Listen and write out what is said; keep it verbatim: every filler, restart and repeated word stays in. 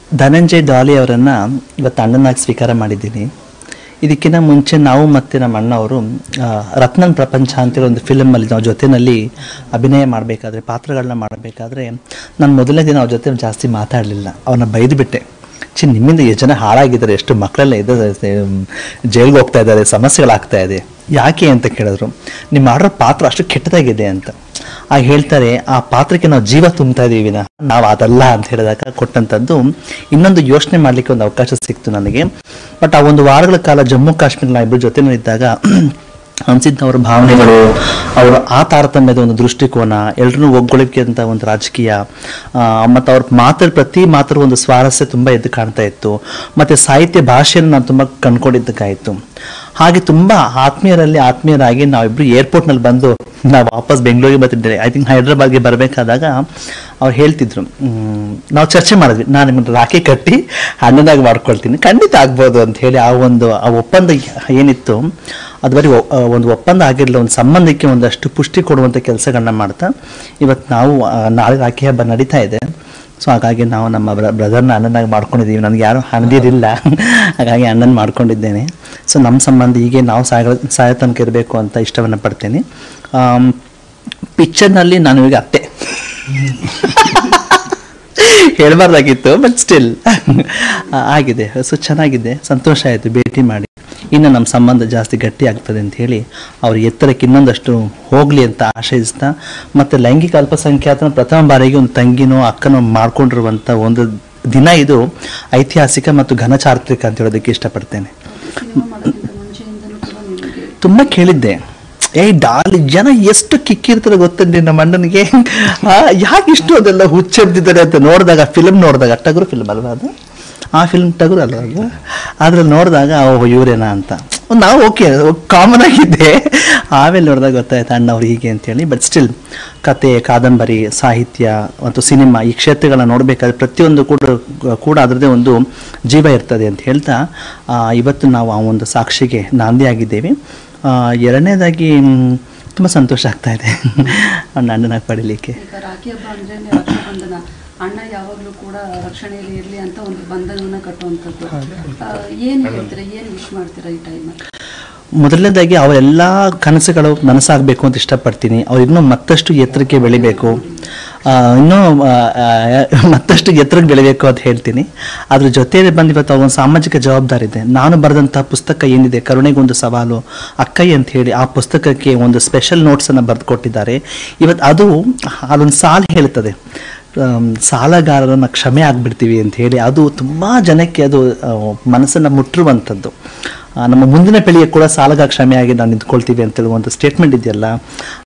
ಧನಂಜಯ್ ಡಾಲಿ ಅವರನ್ನು ಇವತ್ತು ಅಣ್ಣನಾಗಿ ಸ್ವೀಕಾರ ಮಾಡಿದ್ದೀನಿ. ಇದಕ್ಕಿಂತ ಮುಂಚೆ ನಾವು ಮತ್ತು ನಮ್ಮ ಅಣ್ಣವರು ರತ್ನನ್ ಪ್ರಪಂಚ ಅಂತೇಳಿ ಒಂದು ಫಿಲಮಲ್ಲಿ ನಾವು ಜೊತೆಯಲ್ಲಿ ಅಭಿನಯ ಮಾಡಬೇಕಾದ್ರೆ, ಪಾತ್ರಗಳನ್ನ ಮಾಡಬೇಕಾದ್ರೆ ನಾನು ಮೊದಲನೇ ದಿನ ಅವ್ರ ಜೊತೆ ಜಾಸ್ತಿ ಮಾತಾಡಲಿಲ್ಲ. ಅವ್ರನ್ನ ಬೈದುಬಿಟ್ಟೆ. ಚಿ ನಿಮ್ಮಿಂದ ಎಷ್ಟು ಜನ ಹಾಳಾಗಿದ್ದಾರೆ, ಎಷ್ಟು ಮಕ್ಕಳೆಲ್ಲ ಇದ್ದಾರೆ, ಜೈಲಿಗೆ ಹೋಗ್ತಾ ಇದ್ದಾರೆ, ಸಮಸ್ಯೆಗಳಾಗ್ತಾ ಇದೆ, ಯಾಕೆ ಅಂತ ಕೇಳಿದ್ರು. ನೀವು ಮಾಡೋ ಪಾತ್ರ ಅಷ್ಟು ಕೆಟ್ಟದಾಗಿದೆ ಅಂತ. ಆಗ ಹೇಳ್ತಾರೆ, ಆ ಪಾತ್ರಕ್ಕೆ ನಾವು ಜೀವ ತುಂಬ್ತಾ ಇದ್ದೀವಿ, ನಾವು ಅದಲ್ಲ ಅಂತ ಹೇಳಿದಾಗ ಕೊಟ್ಟಂಥದ್ದು ಇನ್ನೊಂದು ಯೋಚನೆ ಮಾಡಲಿಕ್ಕೆ ಒಂದು ಅವಕಾಶ ಸಿಕ್ತು ನನಗೆ. ಬಟ್ ಆ ಒಂದು ವಾರಗಳ ಕಾಲ ಜಮ್ಮು ಕಾಶ್ಮೀರ ನಾವು ಇಬ್ಬರು ಜೊತೆನಲ್ಲಿದ್ದಾಗ ಅನಿಸಿದ್ದ ಅವರ ಭಾವನೆಗಳು, ಅವರ ಆ ತಾರತಮ್ಯದ ಒಂದು ದೃಷ್ಟಿಕೋನ, ಎಲ್ಲರನ್ನೂ ಒಗ್ಗೊಳಿಕೆ ಅಂತ ಒಂದು ರಾಜಕೀಯ, ಮತ್ತು ಅವ್ರ ಮಾತ್ರ ಪ್ರತಿ ಮಾತ್ರ ಒಂದು ಸ್ವಾರಸ್ಯ ತುಂಬ ಎದ್ದು ಕಾಣ್ತಾ ಇತ್ತು. ಮತ್ತು ಸಾಹಿತ್ಯ ಭಾಷೆಯನ್ನು ನಾನು ತುಂಬ ಕಂಡ್ಕೊಂಡಿದ್ದಕ್ಕಾಯಿತು. ಹಾಗೆ ತುಂಬ ಆತ್ಮೀಯರಲ್ಲಿ ಆತ್ಮೀಯರಾಗಿ ನಾವಿಬ್ಬರು ಏರ್ಪೋರ್ಟ್ನಲ್ಲಿ ಬಂದು ನಾವು ವಾಪಸ್ ಬೆಂಗಳೂರಿಗೆ ಬರ್ತಿದ್ದೇವೆ. ಐ ಥಿಂಕ್ ಹೈದ್ರಾಬಾದ್ಗೆ ಬರಬೇಕಾದಾಗ ಅವ್ರು ಹೇಳ್ತಿದ್ರು, ನಾವು ಚರ್ಚೆ ಮಾಡಿದ್ವಿ, ನಾನು ನಿಮ್ಮನ್ನು ರಾಖಿ ಕಟ್ಟಿ ಅಣ್ಣನಾಗಿ ಮಾಡ್ಕೊಳ್ತೀನಿ, ಖಂಡಿತ ಆಗ್ಬೋದು ಅಂತ ಹೇಳಿ. ಆ ಒಂದು ಆ ಒಪ್ಪಂದ ಏನಿತ್ತು ಅದು ಬರೀ ಒಂದು ಒಪ್ಪಂದ ಆಗಿರಲಿಲ್ಲ, ಒಂದು ಸಂಬಂಧಕ್ಕೆ ಒಂದಷ್ಟು ಪುಷ್ಟಿ ಕೊಡುವಂಥ ಕೆಲಸಗಳನ್ನ ಮಾಡ್ತಾ ಇವತ್ತು ನಾವು ನಾಳೆ ರಾಖಿ ಹಬ್ಬ ನಡೀತಾ ಇದೆ. ಸೊ ಹಾಗಾಗಿ ನಾವು ನಮ್ಮ ಬ್ರ ಬ್ರದರ್ನ ಅಣ್ಣನಾಗಿ ಮಾಡ್ಕೊಂಡಿದ್ದೀವಿ. ನನಗೆ ಯಾರು ಹಣದಿರಿಲ್ಲ, ಹಾಗಾಗಿ ಅಣ್ಣನ ಮಾಡ್ಕೊಂಡಿದ್ದೇನೆ. ಸೊ ನಮ್ಮ ಸಂಬಂಧ ಹೀಗೆ ನಾವು ಸಾಯ ಸಾಯ ತನಕ ಇರಬೇಕು ಅಂತ ಇಷ್ಟವನ್ನು ಪಡ್ತೇನೆ. ಪಿಕ್ಚರ್ನಲ್ಲಿ ನಾನು ಈಗ ಅತ್ತೆ ಹೇಳಬಾರ್ದಾಗಿತ್ತು, ಬಟ್ ಸ್ಟಿಲ್ ಆಗಿದೆ. ಸೊ ಚೆನ್ನಾಗಿದೆ, ಸಂತೋಷ ಆಯಿತು ಭೇಟಿ ಮಾಡಿ. ಇನ್ನು ನಮ್ಮ ಸಂಬಂಧ ಜಾಸ್ತಿ ಗಟ್ಟಿ ಆಗ್ತದೆ ಅಂತ ಹೇಳಿ ಅವ್ರ ಎತ್ತರಕ್ಕೆ ಇನ್ನೊಂದಷ್ಟು ಹೋಗಲಿ ಅಂತ ಆಶಯಿಸ್ತಾ, ಮತ್ತು ಲೈಂಗಿಕ ಅಲ್ಪಸಂಖ್ಯಾತನ ಪ್ರಥಮ ಬಾರಿಗೆ ಒಂದು ತಂಗಿನೋ ಅಕ್ಕನೋ ಮಾಡ್ಕೊಂಡಿರುವಂಥ ಒಂದು ದಿನ ಇದು ಐತಿಹಾಸಿಕ ಮತ್ತು ಘನಚಾರಿತ್ರಿಕ ಅಂತ ಹೇಳೋದಕ್ಕೆ ಇಷ್ಟಪಡ್ತೇನೆ. ತುಂಬ ಕೇಳಿದ್ದೆ, ಏಯ್ ಡಾಲಿ ಜನ ಎಷ್ಟು ಕಿಕ್ಕಿರ್ತಾರೆ ಗೊತ್ತಂడి ನಮ್ಮ ಅಣ್ಣನಿಗೆ, ಯಾಕೆ ಇಷ್ಟು ಅದೆಲ್ಲ ಹುಚ್ಚೆಬ್ದಿದ್ದಾರೆ ಅಂತ ನೋಡಿದಾಗ, ಫಿಲ್ಮ್ ನೋಡಿದಾಗ, ಟಗರು ಫಿಲ್ಮ್ ಅಲ್ವಾ ಅದು, ಆ ಫಿಲ್ಮ್ ಟಗರು ಅಲ್ವಾ ಅದು, ಅದ್ರಲ್ಲಿ ನೋಡಿದಾಗ ಓಹ್ ಇವರೇನಾ ಅಂತ ನಾವು ಓಕೆ ಕಾಮನ್ ಆಗಿದ್ದೆ. ಆಮೇಲೆ ನೋಡಿದಾಗ ಗೊತ್ತಾಯ್ತು ಅಣ್ಣವ್ರು ಹೀಗೆ ಅಂತೇಳಿ. ಬಟ್ ಸ್ಟಿಲ್ ಕತೆ, ಕಾದಂಬರಿ, ಸಾಹಿತ್ಯ ಮತ್ತು ಸಿನಿಮಾ ಈ ಕ್ಷೇತ್ರಗಳನ್ನ ನೋಡಬೇಕಾದ್ರೆ ಪ್ರತಿಯೊಂದು ಕೂಡ ಕೂಡ ಅದರದ್ದೇ ಒಂದು ಜೀವ ಇರ್ತದೆ ಅಂತ ಹೇಳ್ತಾ ಇವತ್ತು ನಾವು ಆ ಒಂದು ಸಾಕ್ಷಿಗೆ ನಾಂದಿ ಆಗಿದ್ದೇವೆ. ಎರಡನೇದಾಗಿ ತುಂಬ ಸಂತೋಷ ಆಗ್ತಾ ಇದೆ ಅಣ್ಣ ಅಣ್ಣನಾಗಿ ಪಡೀಲಿಕ್ಕೆ. ರಾಖಿ ಹಬ್ಬ ಅಂದ್ರೆ ರಕ್ಷಾಬಂಧನ, ಅಣ್ಣ ಯಾವಾಗಲೂ ಕೂಡ ರಕ್ಷಣೆಯಲ್ಲಿ ಇರಲಿ ಅಂತ ಒಂದು ಬಂಧನವನ್ನು ಕಟ್ಟುವಂಥದ್ದು. ಏನು ಹೇಳ್ತೀರಾ, ಏನು ವಿಶ್ ಮಾಡ್ತೀರಾ ಈ ಟೈಮಲ್ಲಿ? ಮೊದಲನೇದಾಗಿ ಅವರೆಲ್ಲ ಕನಸುಗಳು ನನಸಾಗಬೇಕು ಅಂತ ಇಷ್ಟಪಡ್ತೀನಿ. ಅವ್ರು ಇನ್ನೂ ಮತ್ತಷ್ಟು ಎತ್ತರಕ್ಕೆ ಬೆಳಿಬೇಕು, ಇನ್ನೂ ಮತ್ತಷ್ಟು ಎತ್ತರಕ್ಕೆ ಬೆಳಿಬೇಕು ಅಂತ ಹೇಳ್ತೀನಿ. ಅದ್ರ ಜೊತೆಯಲ್ಲಿ ಬಂದು ಇವತ್ತು ಒಂದು ಸಾಮಾಜಿಕ ಜವಾಬ್ದಾರಿ ಇದೆ. ನಾನು ಬರೆದಂಥ ಪುಸ್ತಕ ಏನಿದೆ, ಕರುಣೆಗೊಂದು ಸವಾಲು ಅಕ್ಕಯ್ಯ ಅಂತ ಹೇಳಿ, ಆ ಪುಸ್ತಕಕ್ಕೆ ಒಂದು ಸ್ಪೆಷಲ್ ನೋಟ್ಸನ್ನು ಬರೆದು ಕೊಟ್ಟಿದ್ದಾರೆ. ಇವತ್ತು ಅದು ಅದೊಂದು ಸಾಲು ಹೇಳ್ತದೆ, ಸಾಲಗಾರರನ್ನು ಕ್ಷಮೆ ಆಗಿಬಿಡ್ತೀವಿ ಅಂತ ಹೇಳಿ. ಅದು ತುಂಬ ಜನಕ್ಕೆ ಅದು ಮನಸ್ಸನ್ನು ಮುಟ್ಟಿರುವಂಥದ್ದು. ನಮ್ಮ ಮುಂದಿನ ಪೀಳಿಗೆ ಕೂಡ ಸಾಲಗಾರ ಕ್ಷಮೆಯಾಗಿ ನಾವು ನಿಂತ್ಕೊಳ್ತೀವಿ ಅಂತ ಹೇಳುವಂಥ ಸ್ಟೇಟ್ಮೆಂಟ್ ಇದೆಯಲ್ಲ,